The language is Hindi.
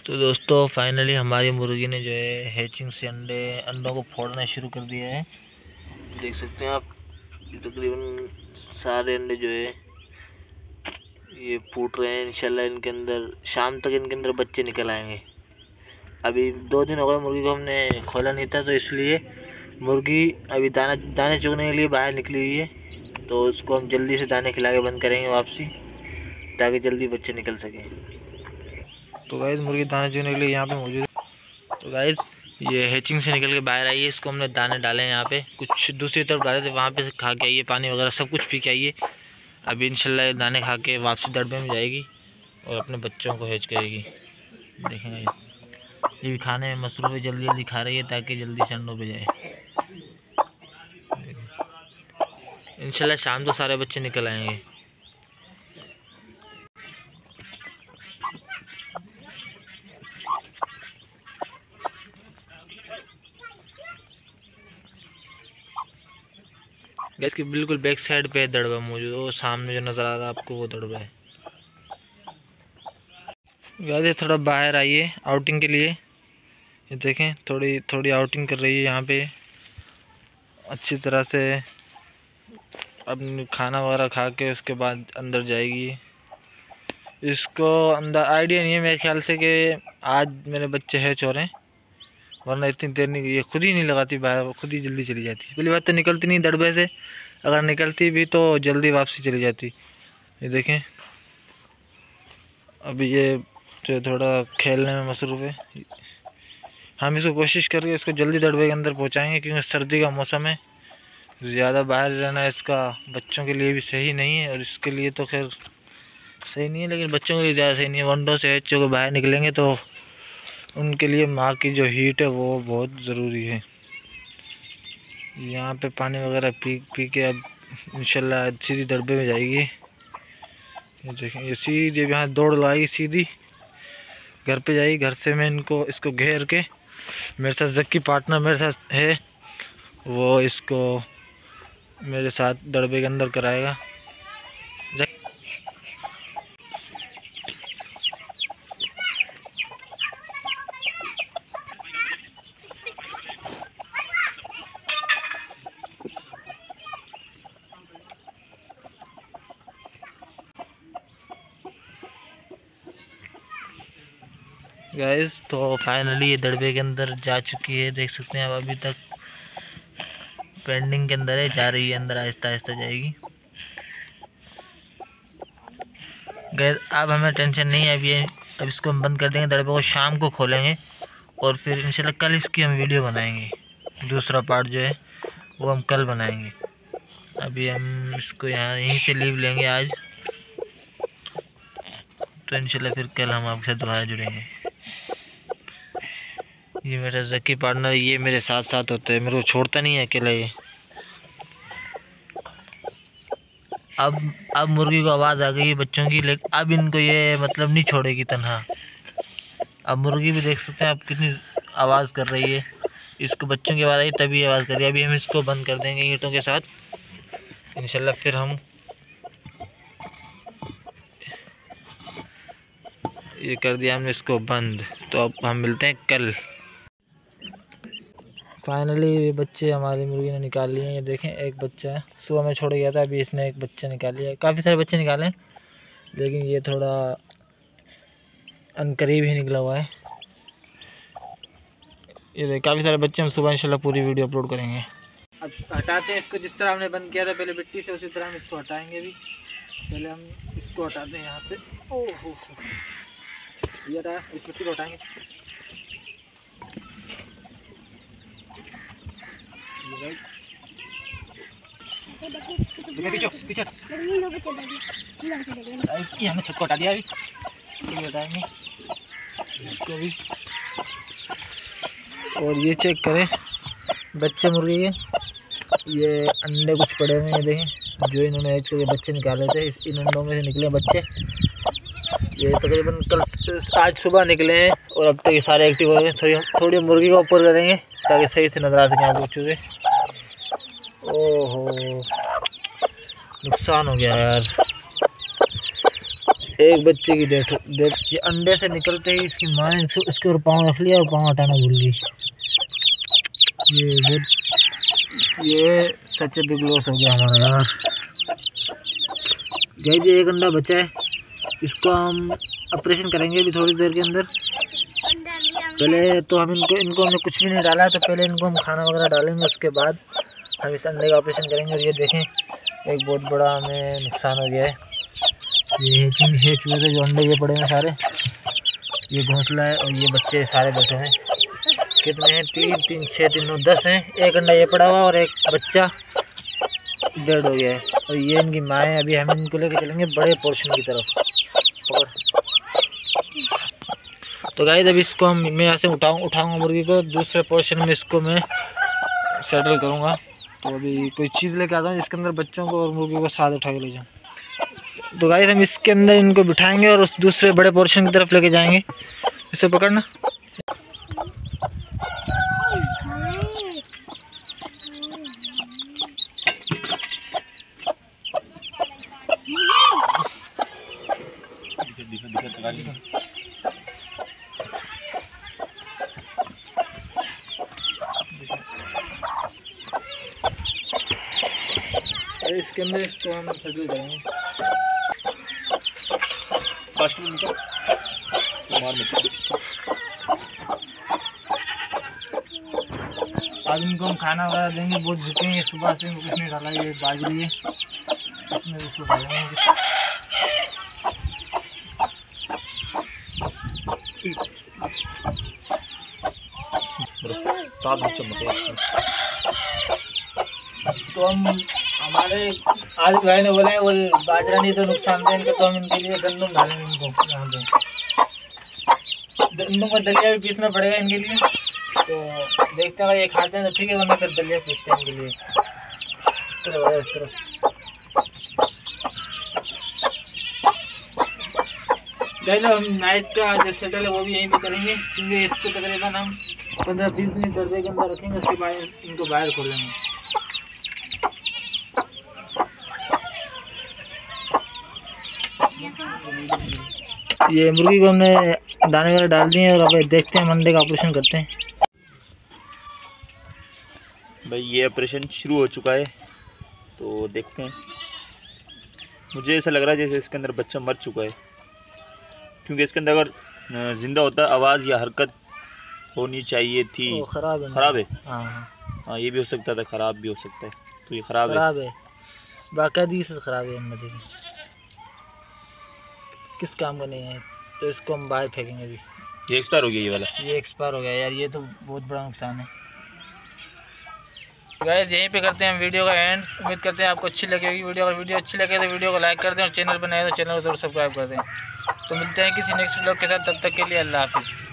तो दोस्तों फाइनली हमारी मुर्गी ने जो है हैचिंग से अंडों को फोड़ना शुरू कर दिया है। देख सकते हैं आप, तकरीबन सारे अंडे जो है ये फूट रहे हैं। इंशाल्लाह इनके अंदर शाम तक इनके अंदर बच्चे निकल आएंगे। अभी 2 दिन हो गए मुर्गी को हमने खोला नहीं था, तो इसलिए मुर्गी अभी दाने चुगने के लिए बाहर निकली हुई है। तो उसको हम जल्दी से दाने खिला के बंद करेंगे वापसी, ताकि जल्दी बच्चे निकल सकें। तो गाइस मुर्गी दाने चुगने के लिए यहाँ पे मौजूद है। तो गाइस ये हैचिंग से निकल के बाहर आई है, इसको हमने दाने डाले हैं यहाँ पे। कुछ दूसरी तरफ डाले थे, वहाँ पे से खा के आइए, पानी वगैरह सब कुछ पी के आइए। अभी इंशाल्लाह दाने खा के वापसी दड़बे में जाएगी और अपने बच्चों को हैच करेगी। देखें गाइस, ये भी खाने में मसरूफ़ है, जल्दी जल्दी खा रही है ताकि जल्दी से अंडों पे जाए। इंशाल्लाह शाम को सारे बच्चे निकल आएंगे। गैस की बिल्कुल बैक साइड पे दड़बा मौजूद है, वो सामने जो नज़र आ रहा है आपको वो दड़बा है। गैस थोड़ा बाहर आइए आउटिंग के लिए। ये देखें थोड़ी आउटिंग कर रही है यहाँ पे अच्छी तरह से। अब खाना वगैरह खा के उसके बाद अंदर जाएगी। इसको अंदर आइडिया नहीं है मेरे ख्याल से कि आज मेरे बच्चे हैच हो रहे हैं, वरना इतनी देर नहीं, ये खुद ही नहीं लगाती बाहर, खुद ही जल्दी चली जाती। पहली बात तो निकलती नहीं दड़बे से, अगर निकलती भी तो जल्दी वापसी चली जाती। ये देखें अभी ये जो थोड़ा खेलने में मसरूफ़ है। हम इसको कोशिश करके इसको जल्दी दड़बे के अंदर पहुंचाएंगे, क्योंकि सर्दी का मौसम है। ज़्यादा बाहर रहना इसका बच्चों के लिए भी सही नहीं है, और इसके लिए तो खैर सही नहीं है, लेकिन बच्चों के लिए ज़्यादा सही नहीं है। वनडों से हैच को बाहर निकलेंगे तो उनके लिए माँ की जो हीट है वो बहुत ज़रूरी है। यहाँ पे पानी वगैरह पी के अब इंशाल्लाह सीधी दड़बे में जाएगी। ये देखें, ये सीधी यहाँ दौड़ लगाएगी, सीधी घर पे जाएगी। घर से मैं इसको घेर के, मेरे साथ जक्की पार्टनर मेरे साथ है, वो इसको मेरे साथ दड़बे के अंदर कराएगा। गाइस तो फाइनली ये दड़बे के अंदर जा चुकी है, देख सकते हैं। अब अभी तक पेंडिंग के अंदर है, जा रही है अंदर, आहिस्ता आहिस्ता जाएगी। गाइस अब हमें टेंशन नहीं है, अब इसको हम बंद कर देंगे, दड़बे को शाम को खोलेंगे और फिर इंशाल्लाह कल इसकी हम वीडियो बनाएंगे। दूसरा पार्ट जो है वो हम कल बनाएंगे। अभी हम इसको यहीं से लीव लेंगे आज, तो इंशाल्लाह फिर कल हम आपके साथ दोबारा जुड़ेंगे। ये मेरा जकी पार्टनर, ये मेरे साथ साथ होता है, मेरे को छोड़ता नहीं है अकेला ये। अब मुर्गी को आवाज़ आ गई है बच्चों की, लेकिन अब इनको ये मतलब नहीं छोड़ेगी तन्हा। अब मुर्गी भी देख सकते हैं आप कितनी आवाज़ कर रही है। इसको बच्चों की आवाज़ आई तभी आवाज़ कर रही है। अभी हम इसको बंद कर देंगे ईंटों के साथ, इंशाल्लाह फिर हम ये कर दिया हमने इसको बंद। तो अब हम मिलते हैं कल। फाइनली ये बच्चे हमारी मुर्गी ने निकाल लिए हैं। ये देखें एक बच्चा है, सुबह में छोड़ गया था, अभी इसने एक बच्चा निकाल लिया है। काफ़ी सारे बच्चे निकाले हैं, लेकिन ये थोड़ा अनकरीब ही निकला हुआ है। ये देख काफ़ी सारे बच्चे, हम सुबह इंशाल्लाह पूरी वीडियो अपलोड करेंगे। अब हटाते हैं इसको, जिस तरह हमने बंद किया था पहले मिट्टी से, उसी तरह हम इसको हटाएंगे। भी पहले हम इसको हटाते हैं यहाँ से। ओहो ये रहा, इस मिट्टी को हटाएंगे। पीछे हमें छक्को हटा दिया, अभी हटाएंगे इसको भी। और ये चेक करें बच्चे मुर्गी के, ये अंडे कुछ पड़े हुए हैं। ये देखें जो इन्होंने हैच करके बच्चे निकाले थे, इन अंडों में से निकले बच्चे। ये तकरीबन आज सुबह निकले हैं और अब तक ये सारे एक्टिव हो गए। थोड़ी मुर्गी को ऊपर करेंगे ताकि सही से नजर आ सके आप बच्चों से। ओहो नुकसान हो गया यार, एक बच्चे की डेथ। ये अंडे से निकलते ही इसकी माँ ने इसके ऊपर पाँव रख लिया और पाँव हटाना भूल गई। ये सच बिग लॉस हो गया हमारा यार। गाइस ये एक अंडा बचा है, इसको हम ऑपरेशन करेंगे अभी थोड़ी देर के अंदर। पहले तो हम इनको हमने कुछ भी नहीं डाला, तो पहले इनको हम खाना वगैरह डालेंगे, उसके बाद हम इस अंडे का ऑपरेशन करेंगे। और ये देखें एक बहुत बड़ा हमें नुकसान हो गया है। ये हेच हुए थे जो अंडे ये पड़े हैं सारे, ये घोंसला है और ये बच्चे सारे बैठे हैं। कितने हैं? 3 3 6 3 9 10 हैं। एक अंडा ये पड़ा हुआ और एक बच्चा डेड हो गया है। और ये इनकी माँ है। अभी हम इनको लेके चलेंगे बड़े पोर्शन की तरफ। और तो गाइस अभी इसको मैं यहाँ से उठाऊंगा मुर्गी को, दूसरे पोर्शन में इसको मैं सेटल करूँगा। तो अभी कोई चीज़ लेके आता हूँ जिसके अंदर बच्चों को और मुर्गी को साथ उठा के ले जाऊँ। तो गाइस हम इसके अंदर इनको बिठाएंगे और उस दूसरे बड़े पोर्शन की तरफ लेके जाएंगे। इसे पकड़ना। इसके अंदर इसको हम सेटल करेंगे। फर्स्ट में निकल मार मत। आज इनको हम खाना वगैरह देंगे, बहुत झुके हैं सुबह से, कुछ नहीं डाला। ये बाजरी है, इसमें इसको डालेंगे। सात बच्चे तो हम हमारे आज भाई ने बोला है वो बाजरा नहीं तो नुकसान देंगे, तो हम इनके लिए गंदम डालेंगे। इनको यहाँ पे गंदम का दलिया भी पीसना पड़ेगा इनके लिए। तो देखते हैं ये खाते हैं तो ठीक है, वरना फिर दलिया पीसते हैं इनके लिए। इस तरह हम नाइट का जो सेटल है वो भी यहीं पे करेंगे, क्योंकि इसको तकरीबन हम 15-20 मिनट दर्जे के अंदर रखेंगे, उसके बाद इनको बाहर खोल देंगे। ये मुर्गी को हमने दाने वगैरह डाल दिए और अब देखते हैं अंडे का ऑपरेशन करते हैं। भाई ये ऑपरेशन शुरू हो चुका है, तो देखते हैं। मुझे ऐसा लग रहा है जैसे इसके अंदर बच्चा मर चुका है, क्योंकि इसके अंदर अगर ज़िंदा होता आवाज़ या हरकत होनी चाहिए थी। ख़राब है। हाँ ये भी हो सकता था, ख़राब भी हो सकता है। तो ये ख़राब है, बाकायदगी से ख़राब है। अंदर किस काम का नहीं है, तो इसको हम बाहर फेंकेंगे। अभी ये एक्सपायर हो गया, ये वाला ये एक्सपायर हो गया यार। ये तो बहुत बड़ा नुकसान है। गाइस यहीं पे करते हैं वीडियो का एंड। उम्मीद करते हैं आपको अच्छी लगेगी वीडियो। अगर वीडियो अच्छी लगे तो वीडियो को लाइक कर दें और चैनल पर नए तो चैनल को जरूर सब्सक्राइब कर दें। तो मिलते हैं किसी नेक्स्ट व्लॉग के साथ, तब तक के लिए अल्लाह हाफिज़।